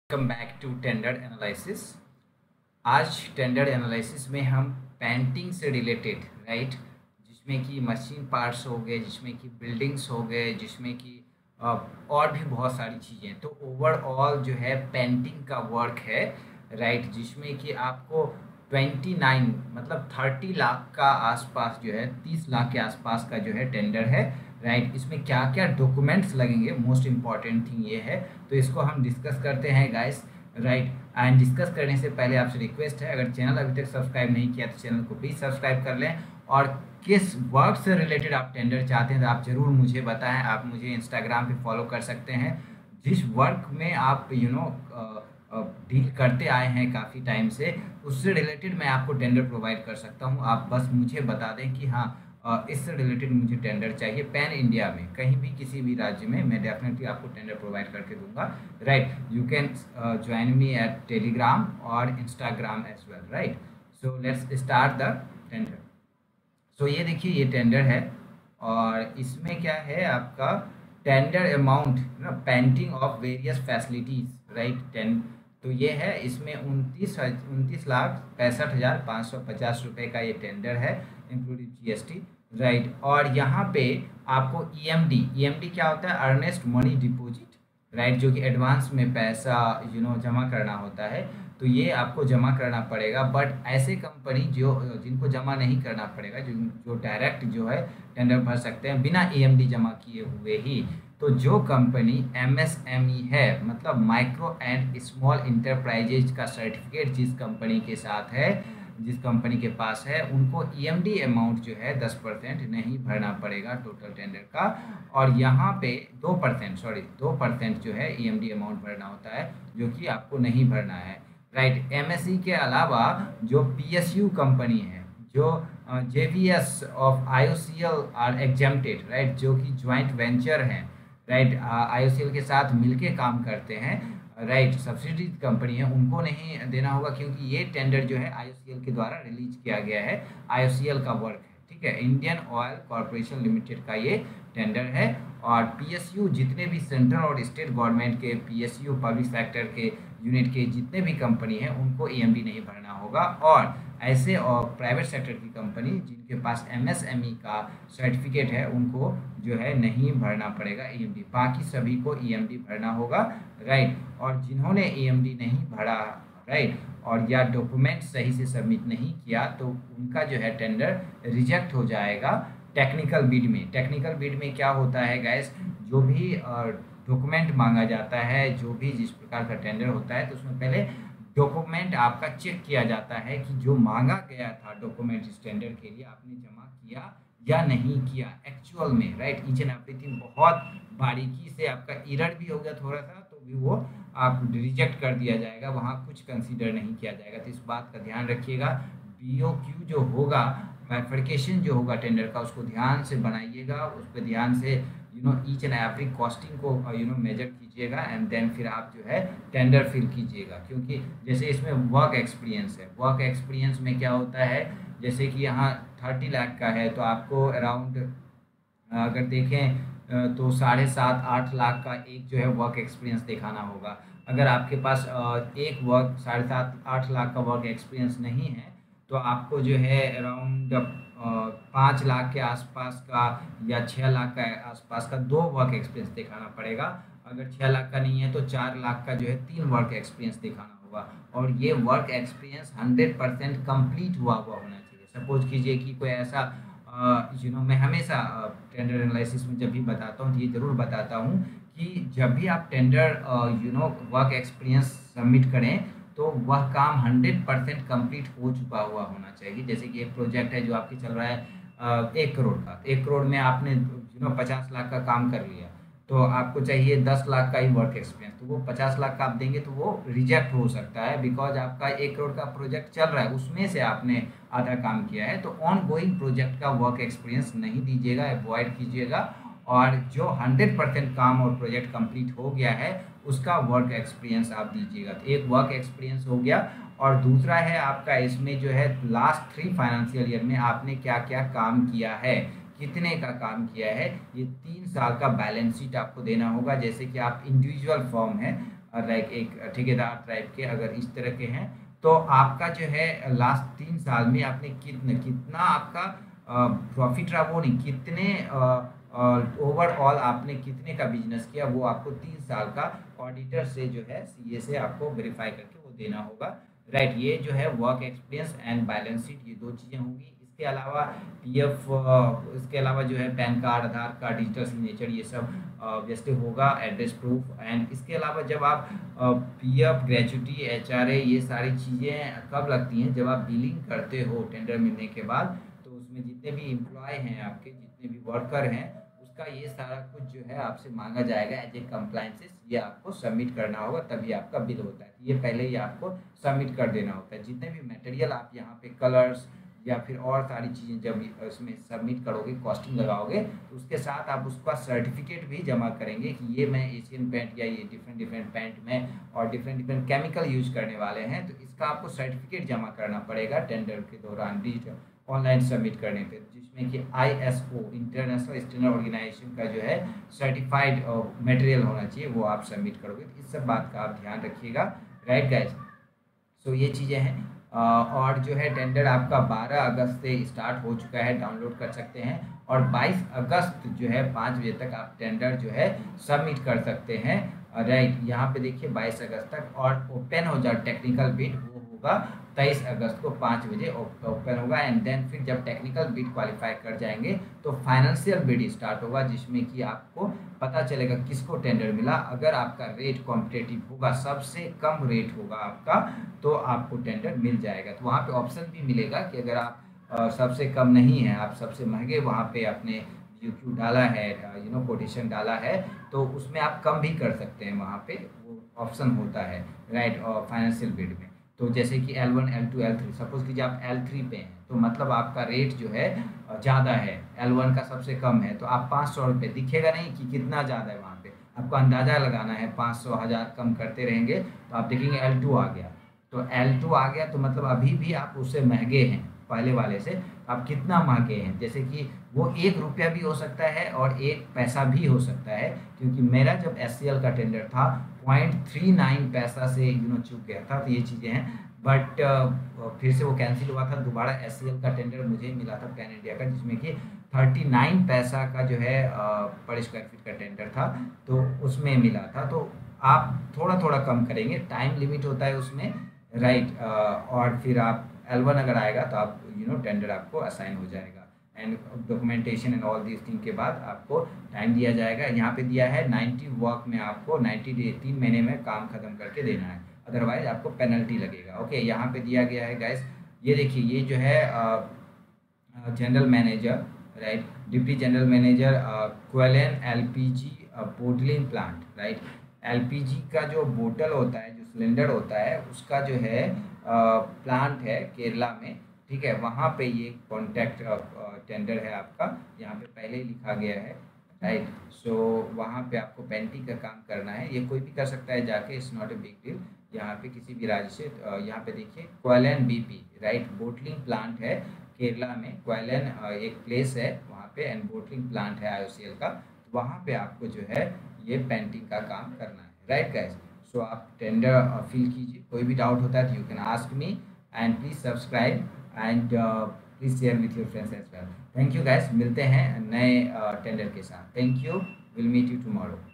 Welcome back to tender analysis. आज tender analysis में हम पेंटिंग से रिलेटेड जिसमें कि मशीन पार्ट्स हो गए, जिसमें कि बिल्डिंग्स हो गए, जिसमें कि और भी बहुत सारी चीज़ें, तो ओवरऑल जो है पेंटिंग का वर्क है जिसमें कि आपको 29 मतलब 30 लाख का आसपास जो है 30 लाख के आसपास का जो है टेंडर है। इसमें क्या क्या डॉक्यूमेंट्स लगेंगे, मोस्ट इम्पॉर्टेंट थिंग ये है, तो इसको हम डिस्कस करते हैं गाइस। एंड डिस्कस करने से पहले आपसे रिक्वेस्ट है, अगर चैनल अभी तक सब्सक्राइब नहीं किया तो चैनल को प्लीज़ सब्सक्राइब कर लें। और किस वर्क से रिलेटेड आप टेंडर चाहते हैं तो आप ज़रूर मुझे बताएं। आप मुझे इंस्टाग्राम पे फॉलो कर सकते हैं। जिस वर्क में आप डील करते आए हैं काफ़ी टाइम से, उससे रिलेटेड मैं आपको टेंडर प्रोवाइड कर सकता हूँ। आप बस मुझे बता दें कि हाँ इससे रिलेटेड मुझे टेंडर चाहिए। पैन इंडिया में कहीं भी किसी भी राज्य में मैं डेफिनेटली आपको टेंडर प्रोवाइड करके दूंगा। You can join me at Telegram और Instagram as well. So let's start the tender. So ये देखिए, ये टेंडर है और इसमें क्या है आपका tender amount painting of various facilities. तो ये है, इसमें 29,65,550 रुपये का ये टेंडर है इंक्लूडिंग जीएसटी। और यहाँ पे आपको ईएमडी क्या होता है, अर्नेस्ट मनी डिपॉजिट, जो कि एडवांस में पैसा जमा करना होता है, तो ये आपको जमा करना पड़ेगा। बट ऐसे कंपनी जिनको जमा नहीं करना पड़ेगा, जो डायरेक्ट जो है टेंडर भर सकते हैं बिना ईएमडी जमा किए हुए ही, तो जो कंपनी एमएसएमई है, मतलब माइक्रो एंड स्मॉल इंटरप्राइजेज का सर्टिफिकेट जिस कंपनी के साथ है, जिस कंपनी के पास है, उनको ईएमडी अमाउंट जो है 10% नहीं भरना पड़ेगा टोटल टेंडर का। और यहाँ पे 2% जो है ईएमडी अमाउंट भरना होता है, जो कि आपको नहीं भरना है। एमएसई के अलावा जो पीएसयू कंपनी है, जो JVs of IOCL are exempted, जो कि ज्वाइंट वेंचर हैं, आईओसीएल के साथ मिलके काम करते हैं, सब्सिडी कंपनी है, उनको नहीं देना होगा, क्योंकि ये टेंडर जो है आईओसीएल के द्वारा रिलीज किया गया है। आईओसीएल का वर्क है, ठीक है, इंडियन ऑयल कॉरपोरेशन लिमिटेड का ये टेंडर है। और पीएसयू जितने भी सेंट्रल और स्टेट गवर्नमेंट के पीएसयू पब्लिक सेक्टर के यूनिट के जितने भी कंपनी हैं, उनको ईएमडी नहीं भरना होगा। और ऐसे और प्राइवेट सेक्टर की कंपनी जिनके पास एमएसएमई का सर्टिफिकेट है, उनको जो है नहीं भरना पड़ेगा ईएमडी। बाकी सभी को ईएमडी भरना होगा। और जिन्होंने ईएमडी नहीं भरा, और या डॉक्यूमेंट सही से सबमिट नहीं किया, तो उनका जो है टेंडर रिजेक्ट हो जाएगा टेक्निकल बिड में क्या होता है गाइस, जो भी डॉक्यूमेंट मांगा जाता है, जो भी जिस प्रकार का टेंडर होता है, तो उसमें पहले डॉक्यूमेंट आपका चेक किया जाता है कि जो मांगा गया था डॉक्यूमेंट इस टेंडर के लिए, आपने जमा किया या नहीं किया एक्चुअल में। ईच एंड एवरीथिंग बहुत बारीकी से, आपका एरर भी हो गया थोड़ा सा तो भी वो आप रिजेक्ट कर दिया जाएगा, वहाँ कुछ कंसीडर नहीं किया जाएगा। तो इस बात का ध्यान रखिएगा। बीओक्यू जो होगा, बाइफरकेशन जो होगा टेंडर का, उसको ध्यान से बनाइएगा, उस पर ध्यान से ईच एंड एवरी कॉस्टिंग को मेजर कीजिएगा, एंड देन फिर आप जो है टेंडर फिल कीजिएगा। क्योंकि जैसे इसमें वर्क एक्सपीरियंस है, वर्क एक्सपीरियंस में क्या होता है, जैसे कि यहाँ 30 लाख का है, तो आपको अराउंड अगर देखें तो 7.5-8 लाख का एक जो है वर्क एक्सपीरियंस दिखाना होगा। अगर आपके पास एक वर्क 7.5-8 लाख का वर्क एक्सपीरियंस नहीं है, तो आपको जो है अराउंड 5 लाख के आसपास का या 6 लाख का आसपास का 2 वर्क एक्सपीरियंस दिखाना पड़ेगा। अगर 6 लाख का नहीं है तो 4 लाख का जो है 3 वर्क एक्सपीरियंस दिखाना होगा। और ये वर्क एक्सपीरियंस 100% कंप्लीट हुआ होना चाहिए। सपोज कीजिए कि कोई ऐसा मैं हमेशा टेंडर एनालिसिस में जब भी बताता हूँ तो ये ज़रूर बताता हूँ कि जब भी आप टेंडर वर्क एक्सपीरियंस सबमिट करें, तो वह काम 100% कंप्लीट हो चुका हुआ होना चाहिए। जैसे कि एक प्रोजेक्ट है जो आपकी चल रहा है 1 करोड़ का, 1 करोड़ में आपने 50 लाख का काम कर लिया, तो आपको चाहिए 10 लाख का ही वर्क एक्सपीरियंस, तो वो 50 लाख का आप देंगे तो वो रिजेक्ट हो सकता है, बिकॉज आपका 1 करोड़ का प्रोजेक्ट चल रहा है, उसमें से आपने आधा काम किया है। तो ऑन गोइंग प्रोजेक्ट का वर्क एक्सपीरियंस नहीं दीजिएगा, अवॉइड कीजिएगा। और जो 100% काम और प्रोजेक्ट कंप्लीट हो गया है, उसका वर्क एक्सपीरियंस आप दीजिएगा। तो एक वर्क एक्सपीरियंस हो गया, और दूसरा है आपका इसमें जो है लास्ट 3 फाइनेंशियल ईयर में आपने क्या क्या काम किया है, कितने का काम किया है, ये 3 साल का बैलेंस शीट आपको देना होगा। जैसे कि आप इंडिविजुअल फॉर्म है लाइक एक ठेकेदार टाइप के अगर इस तरह के हैं, तो आपका जो है लास्ट 3 साल में आपने कितना आपका प्रॉफिट रहा, वो नहीं, कितने ओवरऑल आपने कितने का बिजनेस किया, वो आपको 3 साल का ऑडिटर से जो है सीए से आपको वेरीफाई करके वो देना होगा, राइट। ये जो है work experience and balance sheet, ये 2 चीज़ें होंगी। इसके अलावा पीएफ, इसके अलावा जो है PAN card, Aadhaar card, digital signature, ये सब जैसे होगा, एड्रेस प्रूफ। एंड इसके अलावा जब आप पीएफ, ग्रेच्युटी, एचआरए, ये सारी चीज़ें कब लगती हैं, जब आप बिलिंग करते हो टेंडर मिलने के बाद, तो उसमें जितने भी एम्प्लॉय हैं आपके, जितने भी वर्कर हैं, उसका ये सारा कुछ जो है आपसे मांगा जाएगा एज ए कंप्लाइंसेस, ये आपको सबमिट करना होगा, तभी आपका बिल होता है। ये पहले ही आपको सबमिट कर देना होता है। जितने भी मटेरियल आप यहाँ पे कलर्स या फिर और सारी चीज़ें जब इसमें सबमिट करोगे, कॉस्टिंग लगाओगे, तो उसके साथ आप उसका सर्टिफिकेट भी जमा करेंगे कि ये मैं एशियन पेंट या ये डिफरेंट डिफरेंट पेंट में और डिफरेंट डिफरेंट केमिकल यूज करने वाले हैं, तो इसका आपको सर्टिफिकेट जमा करना पड़ेगा टेंडर के दौरान डिजिटल ऑनलाइन सबमिट करने पे, जिसमें कि ISO इंटरनेशनल स्टैंडर्ड ऑर्गेनाइजेशन का जो है सर्टिफाइड मटेरियल होना चाहिए, वो आप सबमिट करोगे। तो इस सब बात का आप ध्यान रखिएगा, राइट गाइज। सो ये चीज़ें हैं। और जो है टेंडर आपका 12 अगस्त से स्टार्ट हो चुका है, डाउनलोड कर सकते हैं, और 22 अगस्त जो है 5 बजे तक आप टेंडर जो है सबमिट कर सकते हैं, राइट। यहाँ पे देखिए 22 अगस्त तक, और ओपन हो जाए टेक्निकल बिड, वो होगा 23 अगस्त को 5 बजे ओपन होगा। एंड देन फिर जब टेक्निकल बिड क्वालिफाई कर जाएंगे तो फाइनेंशियल बिड स्टार्ट होगा, जिसमें कि आपको पता चलेगा किसको टेंडर मिला। अगर आपका रेट कॉम्पिटेटिव होगा, सबसे कम रेट होगा आपका, तो आपको टेंडर मिल जाएगा। तो वहाँ पे ऑप्शन भी मिलेगा कि अगर आप सबसे कम नहीं है, आप सबसे महंगे वहाँ पे आपने क्यू डाला है, कोटेशन डाला है, तो उसमें आप कम भी कर सकते हैं, वहाँ पे वो ऑप्शन होता है, राइट। और फाइनेंशियल बिड में तो जैसे कि L1, L2, L3, सपोज कीजिए आप L3 पे हैं, तो मतलब आपका रेट जो है ज़्यादा है, L1 का सबसे कम है, तो आप 500 रुपये, दिखेगा नहीं कि कितना ज़्यादा है, वहाँ पे आपको अंदाज़ा लगाना है, 500, 1000 कम करते रहेंगे तो आप देखेंगे L2 आ गया। तो L2 आ गया तो मतलब अभी भी आप उससे महंगे हैं पहले वाले से, आप कितना महंगे हैं, जैसे कि वो 1 रुपया भी हो सकता है और 1 पैसा भी हो सकता है, क्योंकि मेरा जब SCL का टेंडर था 0.39 पैसा से चूक गया था। तो ये चीज़ें हैं, बट फिर से वो कैंसिल हुआ था, दोबारा SCL का टेंडर मुझे मिला था पैन इंडिया का, जिसमें कि 39 पैसा का जो है पर स्क्वायर फीट का टेंडर था, तो उसमें मिला था। तो आप थोड़ा थोड़ा कम करेंगे, टाइम लिमिट होता है उसमें, राइट। और फिर आप L1 अगर आएगा तो आप टेंडर आपको असाइन हो जाएगा, and documentation and all this thing के बाद आपको टाइम दिया जाएगा। यहाँ पे दिया है 90 वर्क में, आपको 90 डे 3 महीने में काम खत्म करके देना है, अदरवाइज आपको पेनल्टी लगेगा। ओके, यहाँ पे दिया गया है गाइस, ये देखिए, ये जो है general manager, right, deputy general manager, Quilon LPG bottling plant, right. LPG का जो बोतल होता है, जो सिलेंडर होता है, उसका जो है प्लांट है केरला में, ठीक है। वहाँ पे ये कॉन्टैक्ट टेंडर है आपका, यहाँ पे पहले ही लिखा गया है, राइट। सो वहाँ पे आपको पेंटिंग का काम करना है, ये कोई भी कर सकता है जाके, it's not a big deal. यहाँ पे किसी भी राज्य से, यहाँ पे देखिए Quilon BP, right, bottling plant है केरला में, क्वेलन एक प्लेस है वहाँ पे, एंड बोटलिंग प्लांट है IOCL का, वहाँ पे आपको जो है ये पेंटिंग का काम करना है, राइट गाइस। सो आप टेंडर फिल कीजिए, कोई भी डाउट होता है तो you can ask me, and please subscribe and please share with your friends as well. Thank you guys, मिलते हैं नए टेंडर के साथ। Thank you, will meet you tomorrow.